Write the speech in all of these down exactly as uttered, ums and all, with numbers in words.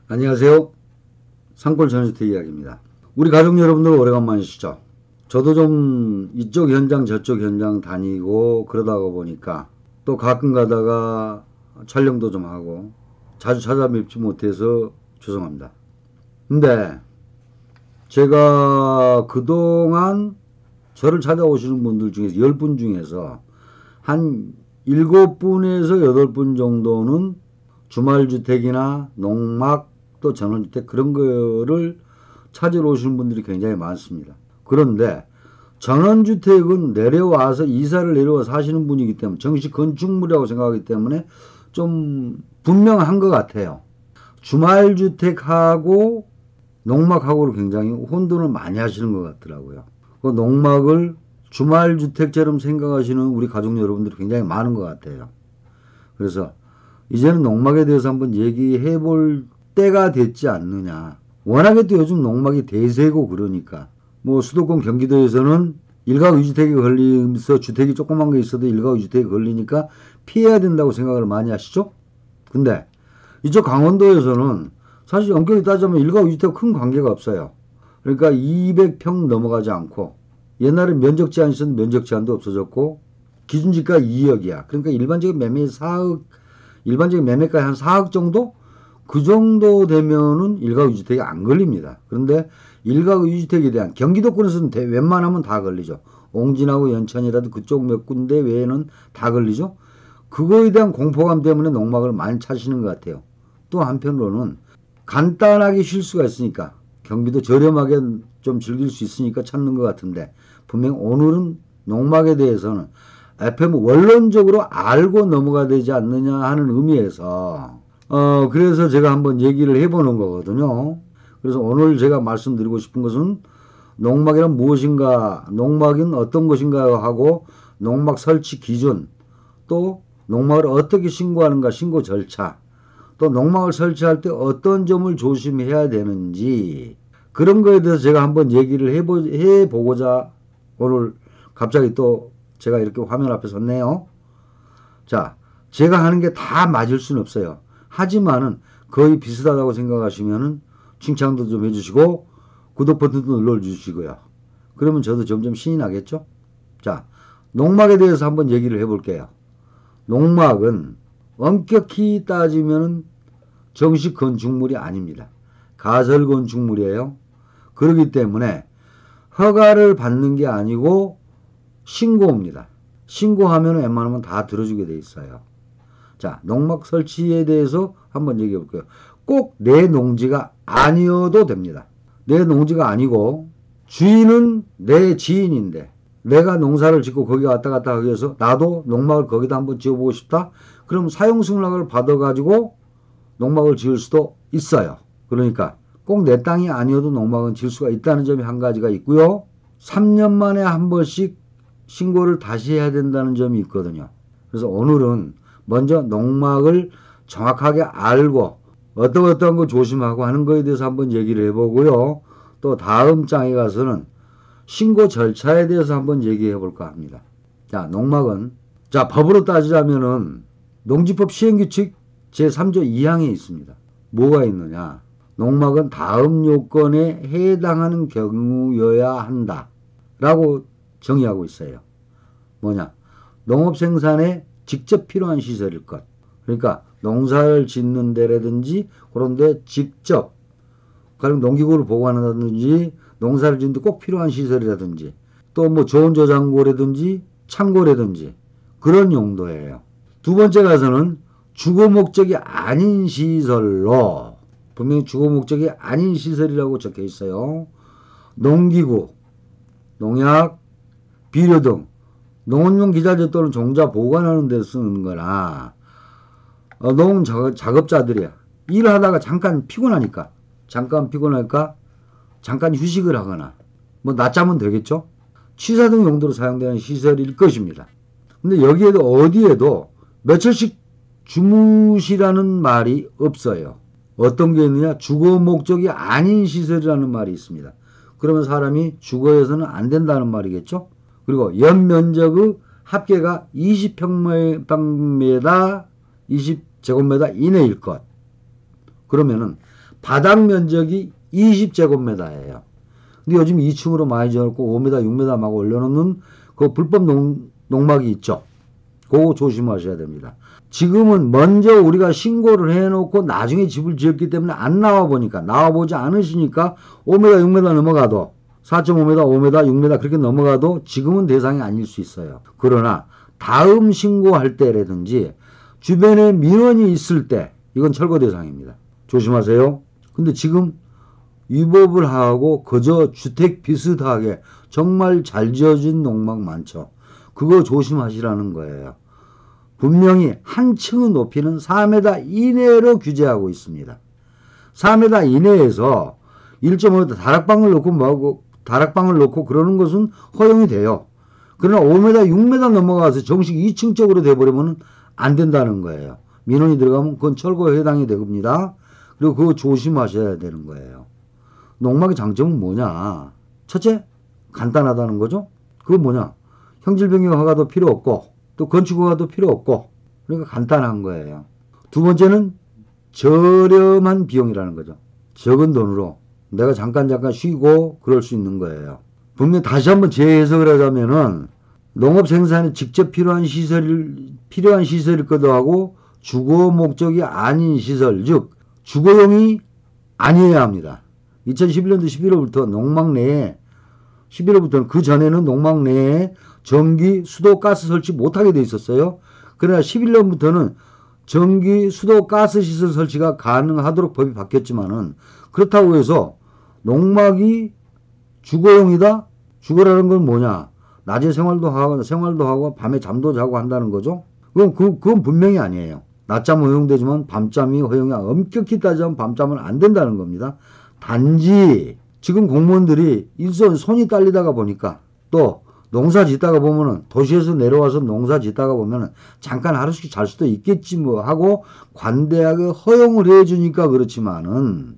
안녕하세요. 산골 전원주택 이야기입니다. 우리 가족 여러분들 오래간만이시죠? 저도 좀 이쪽 현장 저쪽 현장 다니고 그러다가 보니까 또 가끔 가다가 촬영도 좀 하고 자주 찾아뵙지 못해서 죄송합니다. 근데 제가 그동안 저를 찾아오시는 분들 중에서 열 분 중에서 한 일곱 분에서 여덟 분 정도는 주말주택이나 농막 또 전원주택 그런 거를 찾으러 오시는 분들이 굉장히 많습니다. 그런데 전원주택은 내려와서 이사를 내려와 사시는 분이기 때문에 정식 건축물이라고 생각하기 때문에 좀 분명한 것 같아요. 주말주택하고 농막하고를 굉장히 혼돈을 많이 하시는 것 같더라고요. 그 농막을 주말주택처럼 생각하시는 우리 가족 여러분들이 굉장히 많은 것 같아요. 그래서 이제는 농막에 대해서 한번 얘기해 볼 때가 됐지 않느냐. 워낙에 또 요즘 농막이 대세고 그러니까 뭐 수도권 경기도에서는 일가구 이주택이 걸리면서 주택이 조그만 게 있어도 일가구 이주택이 걸리니까 피해야 된다고 생각을 많이 하시죠. 근데 이쪽 강원도에서는 사실 엄격히 따지면 일가구 이주택과 큰 관계가 없어요. 그러니까 이백 평 넘어가지 않고 옛날에 면적 제한이 있었는데 면적 제한도 없어졌고 기준지가 이억이야. 그러니까 일반적인 매매 사억 일반적인 매매가 한 사억 정도? 그 정도 되면은 일가구 이주택이 안 걸립니다. 그런데 일가구 이주택에 대한 경기도권에서는 대, 웬만하면 다 걸리죠. 옹진하고 연천이라도 그쪽 몇 군데 외에는 다 걸리죠. 그거에 대한 공포감 때문에 농막을 많이 차시는 것 같아요. 또 한편으로는 간단하게 쉴 수가 있으니까 경비도 저렴하게 좀 즐길 수 있으니까 찾는 것 같은데 분명 오늘은 농막에 대해서는 에프엠 원론적으로 알고 넘어가야 되지 않느냐 하는 의미에서 어 그래서 제가 한번 얘기를 해보는 거거든요. 그래서 오늘 제가 말씀드리고 싶은 것은 농막이란 무엇인가, 농막은 어떤 것인가 하고 농막 설치 기준, 또 농막을 어떻게 신고하는가, 신고 절차, 또 농막을 설치할 때 어떤 점을 조심해야 되는지 그런 거에 대해서 제가 한번 얘기를 해보, 해보고자 오늘 갑자기 또 제가 이렇게 화면 앞에 섰네요. 자, 제가 하는 게 다 맞을 수는 없어요. 하지만은 거의 비슷하다고 생각하시면은 칭찬도 좀 해주시고 구독 버튼도 눌러주시고요. 그러면 저도 점점 신이 나겠죠? 자, 농막에 대해서 한번 얘기를 해볼게요. 농막은 엄격히 따지면 정식 건축물이 아닙니다. 가설 건축물이에요. 그렇기 때문에 허가를 받는 게 아니고 신고입니다. 신고하면 웬만하면 다 들어주게 돼 있어요. 자, 농막 설치에 대해서 한번 얘기해 볼게요. 꼭 내 농지가 아니어도 됩니다. 내 농지가 아니고 주인은 내 지인인데 내가 농사를 짓고 거기 왔다 갔다 하기 위해서 나도 농막을 거기다 한번 지어보고 싶다. 그럼 사용승낙을 받아가지고 농막을 지을 수도 있어요. 그러니까 꼭 내 땅이 아니어도 농막은 지을 수가 있다는 점이 한 가지가 있고요. 삼 년 만에 한 번씩 신고를 다시 해야 된다는 점이 있거든요. 그래서 오늘은 먼저 농막을 정확하게 알고 어떤 어떤 거 조심하고 하는 거에 대해서 한번 얘기를 해보고요. 또 다음 장에 가서는 신고 절차에 대해서 한번 얘기해 볼까 합니다. 자, 농막은 자 법으로 따지자면은 농지법 시행규칙 제삼조 이항에 있습니다. 뭐가 있느냐? 농막은 다음 요건에 해당하는 경우여야 한다 라고 정의하고 있어요. 뭐냐? 농업생산에 직접 필요한 시설일 것. 그러니까 농사를 짓는 데라든지 그런 데 직접 가령 농기구를 보관한다든지 농사를 짓는데 꼭 필요한 시설이라든지 또 뭐 좋은 저장고라든지 창고라든지 그런 용도예요. 두 번째 가서는 주거 목적이 아닌 시설로 분명히 주거 목적이 아닌 시설이라고 적혀 있어요. 농기구, 농약, 비료 등 농업용 기자재 또는 종자 보관하는 데 쓰는 거나 어, 농 작업자들이야. 일하다가 잠깐 피곤하니까 잠깐 피곤할까 잠깐 휴식을 하거나 뭐 낮잠은 되겠죠. 취사 등 용도로 사용되는 시설일 것입니다. 근데 여기에도 어디에도 며칠씩 주무시라는 말이 없어요. 어떤 게 있느냐? 주거 목적이 아닌 시설이라는 말이 있습니다. 그러면 사람이 주거해서는 안 된다는 말이겠죠. 그리고 연면적의 합계가 이십 평방미터 이십 제곱미터 이내일 것. 그러면은 바닥 면적이 이십 제곱미터예요. 근데 요즘 이 층으로 많이 지어놓고 오 미터, 육 미터 막 올려놓는 그 불법 농, 농막이 있죠. 그거 조심하셔야 됩니다. 지금은 먼저 우리가 신고를 해놓고 나중에 집을 지었기 때문에 안 나와보니까, 나와보지 않으시니까 오 미터, 육 미터 넘어가도 사 점 오 미터, 오 미터, 육 미터 그렇게 넘어가도 지금은 대상이 아닐 수 있어요. 그러나 다음 신고할 때라든지 주변에 민원이 있을 때 이건 철거 대상입니다. 조심하세요. 근데 지금 위법을 하고 그저 주택 비슷하게 정말 잘 지어진 농막 많죠. 그거 조심하시라는 거예요. 분명히 한 층의 높이는 사 미터 이내로 규제하고 있습니다. 사 미터 이내에서 일 점 오 미터 다락방을 놓고 뭐하고 다락방을 놓고 그러는 것은 허용이 돼요. 그러나 오 미터, 육 미터 넘어가서 정식 이 층적으로 돼버리면 안 된다는 거예요. 민원이 들어가면 그건 철거에 해당이 됩니다. 그리고 그거 조심하셔야 되는 거예요. 농막의 장점은 뭐냐? 첫째, 간단하다는 거죠. 그건 뭐냐? 형질변경 허가도 필요 없고 또 건축 허가도 필요 없고 그러니까 간단한 거예요. 두 번째는 저렴한 비용이라는 거죠. 적은 돈으로 내가 잠깐 잠깐 쉬고 그럴 수 있는 거예요. 분명 다시 한번 재해석을 하자면은 농업 생산에 직접 필요한 시설 필요한 시설일 거도 하고 주거 목적이 아닌 시설, 즉 주거용이 아니어야 합니다. 이천십일 년도 십일월부터 농막 내에 십일월부터는 그 전에는 농막 내에 전기, 수도, 가스 설치 못하게 돼 있었어요. 그러나 십일 년부터는 전기, 수도, 가스 시설 설치가 가능하도록 법이 바뀌었지만은 그렇다고 해서 농막이 주거용이다? 주거라는 건 뭐냐? 낮에 생활도 하고 생활도 하고 밤에 잠도 자고 한다는 거죠. 그건 그, 그건 분명히 아니에요. 낮잠은 허용되지만 밤잠이 허용이 엄격히 따지면 밤잠은 안 된다는 겁니다. 단지 지금 공무원들이 일선 손이 딸리다가 보니까 또 농사 짓다가 보면은 도시에서 내려와서 농사 짓다가 보면은 잠깐 하루씩 잘 수도 있겠지 뭐 하고 관대하게 허용을 해주니까 그렇지만은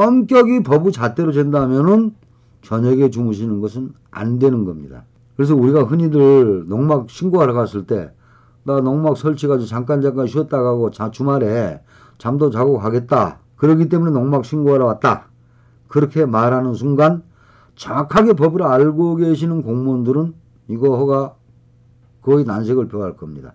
엄격히 법의 잣대로 잰다면은 저녁에 주무시는 것은 안 되는 겁니다. 그래서 우리가 흔히들 농막 신고하러 갔을 때 나 농막 설치가지고 잠깐 잠깐 쉬었다 가고 자, 주말에 잠도 자고 가겠다. 그렇기 때문에 농막 신고하러 왔다. 그렇게 말하는 순간 정확하게 법을 알고 계시는 공무원들은 이거 허가 거의 난색을 표할 겁니다.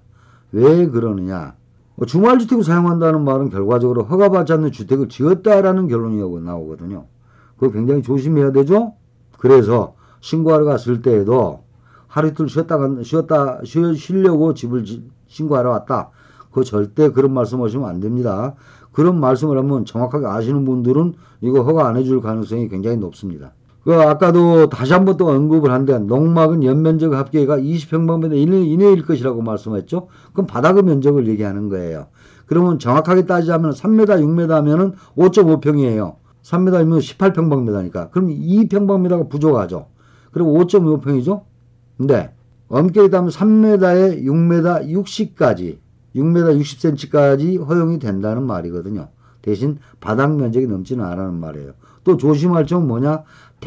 왜 그러느냐? 주말주택을 사용한다는 말은 결과적으로 허가받지 않는 주택을 지었다라는 결론이 나오거든요. 그거 굉장히 조심해야 되죠? 그래서 신고하러 갔을 때에도 하루 이틀 쉬었다, 쉬었다, 쉬, 쉬려고 집을 지, 신고하러 왔다. 그거 절대 그런 말씀 하시면 안 됩니다. 그런 말씀을 하면 정확하게 아시는 분들은 이거 허가 안 해줄 가능성이 굉장히 높습니다. 그 아까도 다시 한번 또 언급을 한데 농막은 연면적 합계가 이십 평방미터 이내일 것이라고 말씀했죠. 그럼 바닥의 면적을 얘기하는 거예요. 그러면 정확하게 따지자면 삼 미터, 육 미터 하면은 오 점 오 평이에요. 삼 미터면 십팔 평방미터니까. 그럼 이 평방미터가 부족하죠. 그리고 오 점 오 평이죠. 근데 엄격히 따면 삼 미터에 육 미터 육십까지 육 미터 육십 센티미터까지 허용이 된다는 말이거든요. 대신 바닥 면적이 넘지는 않다는 말이에요. 또 조심할 점은 뭐냐?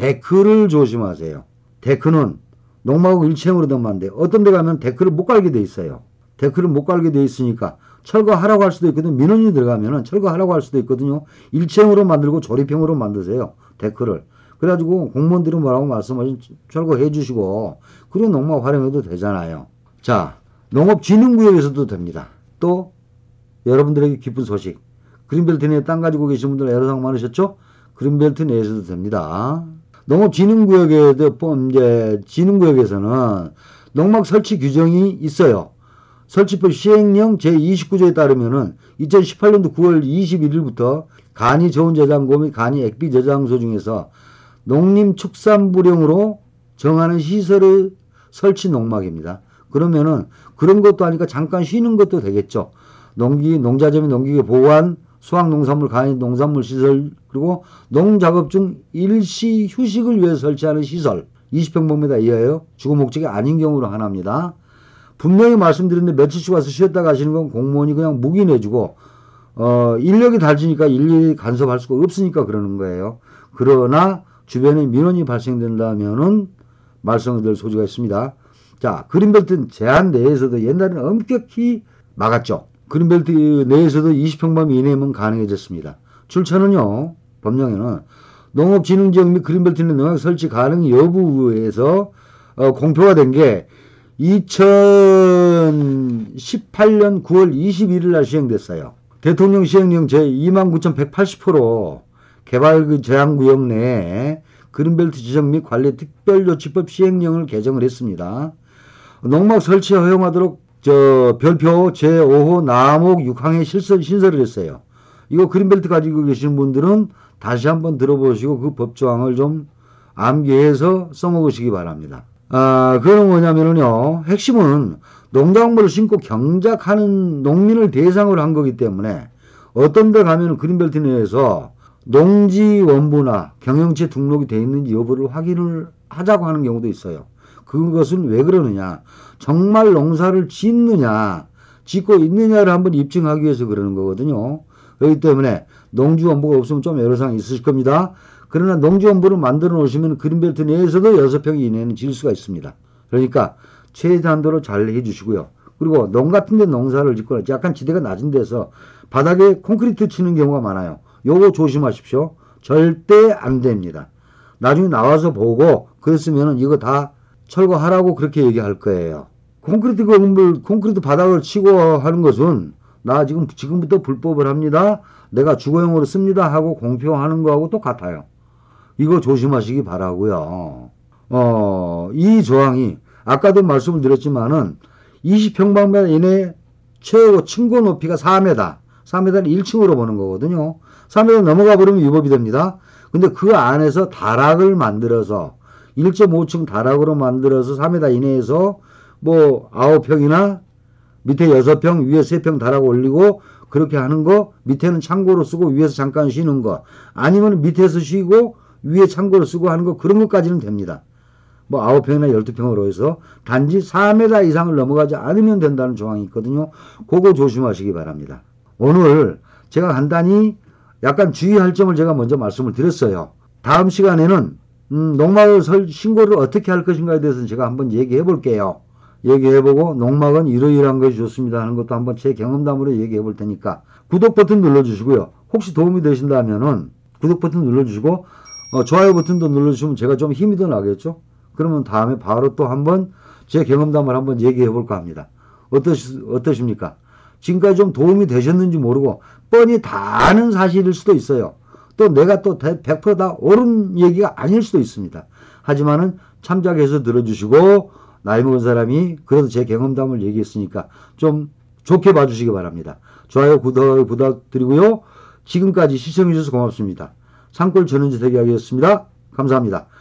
데크를 조심하세요. 데크는 농막하고 일체형으로 되면 안 돼요. 어떤 데 가면 데크를 못 깔게 돼 있어요. 데크를 못 깔게 돼 있으니까 철거하라고 할 수도 있거든요. 민원이 들어가면 철거하라고 할 수도 있거든요. 일체형으로 만들고 조립형으로 만드세요. 데크를. 그래가지고 공무원들이 뭐라고 말씀하신 철거해 주시고 그리고 농막 활용해도 되잖아요. 자, 농업진흥구역에서도 됩니다. 또 여러분들에게 기쁜 소식. 그린벨트 내에 땅 가지고 계신 분들 애로사항 많으셨죠? 그린벨트 내에서도 됩니다. 농업진흥구역에도 이제 진흥구역에서는 농막 설치 규정이 있어요. 설치법 시행령 제이십구 조에 따르면은 이천십팔 년도 구월 이십일일부터 간이 저온 저장고 및 간이 액비 저장소 중에서 농림축산부령으로 정하는 시설의 설치 농막입니다. 그러면은 그런 것도 하니까 잠깐 쉬는 것도 되겠죠. 농기, 농자재및 농기계 보관, 수확농산물, 간이 농산물 시설, 그리고 농작업 중 일시 휴식을 위해 설치하는 시설 이십 평방미터 이하예요. 주거 목적이 아닌 경우로 하나입니다. 분명히 말씀드렸는데 며칠씩 와서 쉬었다 가시는 건 공무원이 그냥 묵인해주고 어, 인력이 달지니까 일일이 간섭할 수가 없으니까 그러는 거예요. 그러나 주변에 민원이 발생된다면은 말씀드릴 소지가 있습니다. 자, 그린벨트 제한 내에서도 옛날에는 엄격히 막았죠. 그린벨트 내에서도 이십 평방미 이내면 가능해졌습니다. 출처는요, 법령에는 농업진흥지역 및 그린벨트 내 농약 설치 가능 여부에서 어, 공표가 된 게 이천십팔 년 구월 이십일일 날 시행됐어요. 대통령 시행령 제이만 구천백팔십 호로 개발 제한구역 내에 그린벨트 지정 및 관리 특별조치법 시행령을 개정을 했습니다. 농막 설치 허용하도록 저 별표 제오 호 남옥 육 항에 실설, 신설을 했어요. 이거 그린벨트 가지고 계시는 분들은 다시 한번 들어보시고 그 법조항을 좀 암기해서 써먹으시기 바랍니다. 아, 그건 뭐냐면요. 핵심은 농작물을 심고 경작하는 농민을 대상으로 한 거기 때문에 어떤 데 가면 그린벨트 내에서 농지원부나 경영체 등록이 되어 있는지 여부를 확인을 하자고 하는 경우도 있어요. 그것은 왜 그러느냐. 정말 농사를 짓느냐, 짓고 있느냐를 한번 입증하기 위해서 그러는 거거든요. 그렇기 때문에 농지원부가 없으면 좀 애로사항이 있으실 겁니다. 그러나 농지원부를 만들어 놓으시면 그린벨트 내에서도 여섯 평 이내는 지을 수가 있습니다. 그러니까 최단도로 잘 해주시고요. 그리고 농 같은 데 농사를 짓거나 약간 지대가 낮은 데서 바닥에 콘크리트 치는 경우가 많아요. 요거 조심하십시오. 절대 안 됩니다. 나중에 나와서 보고 그랬으면 이거 다 철거하라고 그렇게 얘기할 거예요. 콘크리트 건물, 콘크리트 바닥을 치고 하는 것은 나 지금 지금부터 불법을 합니다. 내가 주거용으로 씁니다 하고 공표하는 거하고 똑같아요. 이거 조심하시기 바라고요. 어, 이 조항이 아까도 말씀을 드렸지만은 이십 평방미터 이내 최고 층고 높이가 사 미터, 사 미터를 일 층으로 보는 거거든요. 사 미터 넘어가 버리면 위법이 됩니다. 근데 그 안에서 다락을 만들어서 일 점 오 층 다락으로 만들어서 사 미터 이내에서 뭐 아홉 평이나 밑에 여섯 평, 위에 세 평 다락 올리고 그렇게 하는 거, 밑에는 창고로 쓰고 위에서 잠깐 쉬는 거, 아니면 밑에서 쉬고 위에 창고로 쓰고 하는 거, 그런 것까지는 됩니다. 뭐 아홉 평이나 열두 평으로 해서 단지 사 미터 이상을 넘어가지 않으면 된다는 조항이 있거든요. 그거 조심하시기 바랍니다. 오늘 제가 간단히 약간 주의할 점을 제가 먼저 말씀을 드렸어요. 다음 시간에는 음, 농막 신고를 어떻게 할 것인가에 대해서는 제가 한번 얘기해 볼게요. 얘기해보고 농막은 이러이러한 것이 좋습니다 하는 것도 한번 제 경험담으로 얘기해 볼 테니까 구독 버튼 눌러주시고요. 혹시 도움이 되신다면은 구독 버튼 눌러주시고 어, 좋아요 버튼도 눌러주시면 제가 좀 힘이 더 나겠죠. 그러면 다음에 바로 또 한번 제 경험담을 한번 얘기해 볼까 합니다. 어떠시, 어떠십니까? 지금까지 좀 도움이 되셨는지 모르고 뻔히 다 아는 사실일 수도 있어요. 또 내가 또 백 퍼센트 다 옳은 얘기가 아닐 수도 있습니다. 하지만은 참작해서 들어주시고 나이 먹은 사람이 그래도 제 경험담을 얘기했으니까 좀 좋게 봐주시기 바랍니다. 좋아요, 구독 부탁드리고요. 지금까지 시청해주셔서 고맙습니다. 산골 전원주택이야기였습니다. 감사합니다.